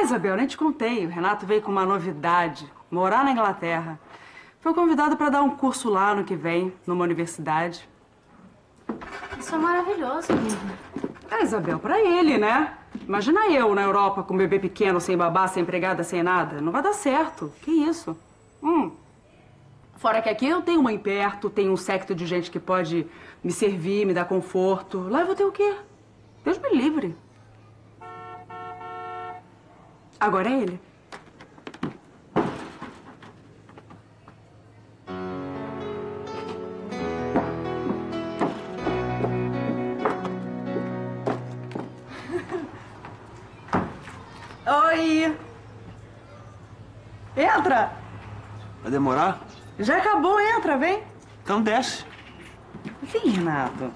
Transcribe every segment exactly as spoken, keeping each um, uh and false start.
Isabel, nem te contei. O Renato veio com uma novidade. Morar na Inglaterra. Foi convidado para dar um curso lá ano que vem, numa universidade. Isso é maravilhoso, amiga. É, Isabel, pra ele, né? Imagina eu na Europa com um bebê pequeno, sem babá, sem empregada, sem nada. Não vai dar certo. Que isso? Hum. Fora que aqui eu tenho mãe perto, tenho um séquito de gente que pode me servir, me dar conforto. Lá eu vou ter o quê? Deus me livre. Agora é ele. Oi! Entra! Vai demorar? Já acabou, entra, vem! Então desce. Vem, Renato.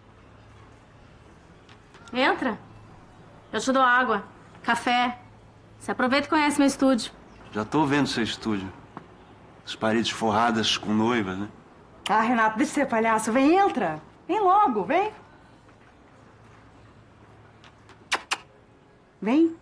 Entra. Eu te dou água, café. Você aproveita e conhece meu estúdio. Já tô vendo seu estúdio. As paredes forradas com noivas, né? Ah, Renato, deixa de ser palhaço. Vem, entra. Vem logo, vem. Vem.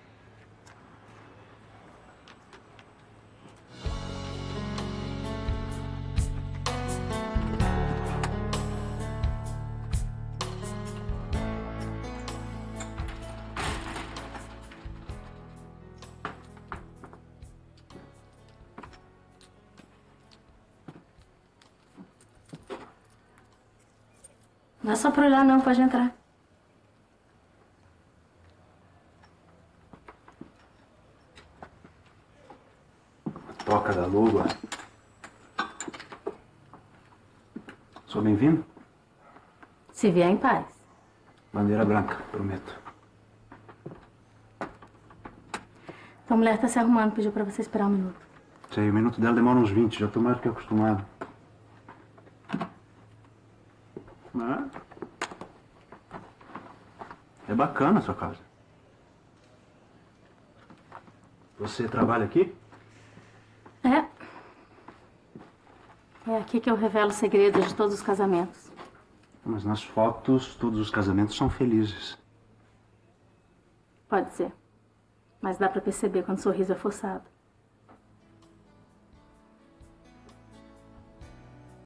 Não é só pra olhar, não. Pode entrar. A toca da lua. Sou bem-vindo? Se vier em paz. Bandeira branca, prometo. Então, a mulher tá se arrumando. Pediu pra você esperar um minuto. Sei, o minuto dela demora uns vinte. Já tô mais do que acostumado. É bacana a sua casa. Você trabalha aqui? É. É aqui que eu revelo os segredos de todos os casamentos. Mas nas fotos, todos os casamentos são felizes. Pode ser. Mas dá pra perceber quando o sorriso é forçado.